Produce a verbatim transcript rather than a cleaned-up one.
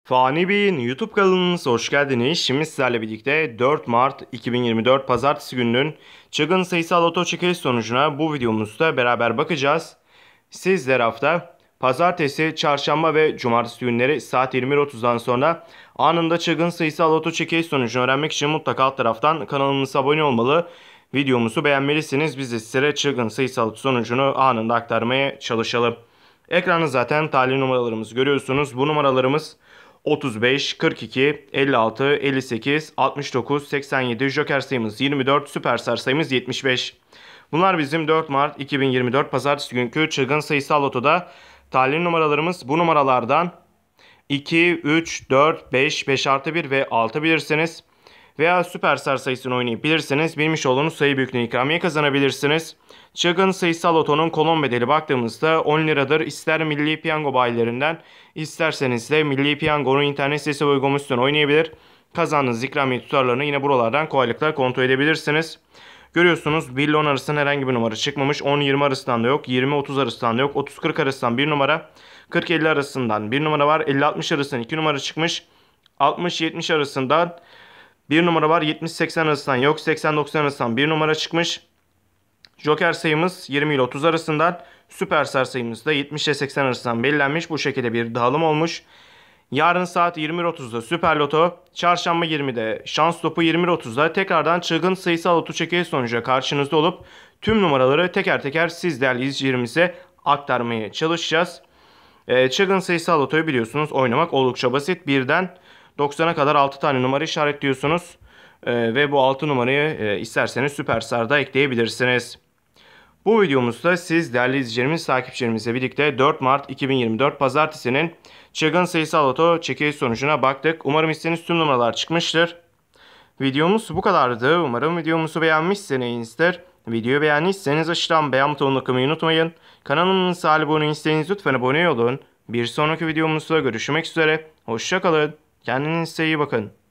Fani Bey'in YouTube kanalımıza hoş geldiniz. Şimdi sizlerle birlikte dört Mart iki bin yirmi dört Pazartesi gününün çılgın sayısal loto çekiliş sonucuna bu videomuzda beraber bakacağız. Sizler hafta Pazartesi, Çarşamba ve Cumartesi günleri saat yirmi bir otuzdan sonra anında çılgın sayısal loto çekiliş sonucunu öğrenmek için mutlaka alt taraftan kanalımıza abone olmalı. Videomuzu beğenmelisiniz. Biz de sizlere çılgın sayısal loto sonucunu anında aktarmaya çalışalım. Ekranda zaten talih numaralarımızı görüyorsunuz. Bu numaralarımız otuz beş, kırk iki, elli altı, elli sekiz, altmış dokuz, seksen yedi, Joker sayımız yirmi dört, Süperstar sayımız yetmiş beş. Bunlar bizim dört Mart iki bin yirmi dört Pazartesi günkü çılgın sayısal lotoda talih numaralarımız. Bu numaralardan iki, üç, dört, beş, beş artı bir ve altı bilirsiniz. Veya Süperstar sayısını oynayabilirsiniz. Bilmiş olduğunuz sayı büyüklüğüne ikramiye kazanabilirsiniz. Çılgın sayısal lotonun kolon bedeli baktığımızda on liradır. İster Milli Piyango bayilerinden isterseniz de Milli Piyango'nun internet sitesi ve uygulamasından oynayabilir. Kazandığınız ikramiye tutarlarını yine buralardan kolaylıkla kontrol edebilirsiniz. Görüyorsunuz bir ile on arasında herhangi bir numara çıkmamış. on yirmi arasından da yok. yirmi otuz arasından da yok. otuz kırk arasından bir numara. kırk elli arasından bir numara var. elli altmış arasından iki numara çıkmış. altmış yetmiş arasından bir numara var. yetmiş seksen arasından yok. seksen doksan arasından bir numara çıkmış. Joker sayımız yirmi ile otuz arasından. Süperstar sayımız da yetmiş ile seksen arasından belirlenmiş. Bu şekilde bir dağılım olmuş. Yarın saat yirmi bir otuzda Süper Loto, Çarşamba yirmide Şans Topu, yirmi bir otuzda tekrardan çılgın sayısal loto çekiliş sonucu karşınızda olup tüm numaraları teker teker siz değerli izleyicilerimize aktarmaya çalışacağız. Ee, çılgın sayısal lotoyu biliyorsunuz oynamak oldukça basit. Birden doksana kadar altı tane numara işaretliyorsunuz. Ee, ve bu altı numarayı e, isterseniz Süperstar'da ekleyebilirsiniz. Bu videomuzda siz değerli izleyicilerimiz, takipçilerimizle birlikte dört Mart iki bin yirmi dört Pazartesi'nin çılgın sayısal loto çekiliş sonucuna baktık. Umarım istediğiniz tüm numaralar çıkmıştır. Videomuz bu kadardı. Umarım videomuzu beğenmişsinizdir. Videoyu beğendiyseniz aşağıdan beğen butonuna tıklamayı unutmayın. Kanalımıza abone değilseniz lütfen abone olun. Bir sonraki videomuzda görüşmek üzere. Hoşça kalın. Kendinize iyi bakın.